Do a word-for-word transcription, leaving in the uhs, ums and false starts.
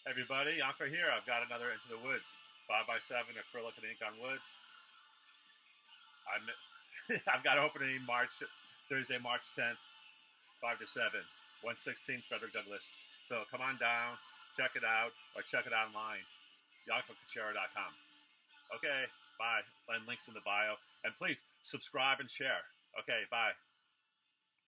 Everybody, Yonko here. I've got another Into the Woods five by seven acrylic and ink on wood. I'm, I've got opening March Thursday, March tenth, five to seven, one sixteenth Frederick Douglass. So come on down, check it out, or check it online, yonko kuchera dot com. Okay, bye. And links in the bio. And please subscribe and share. Okay, bye.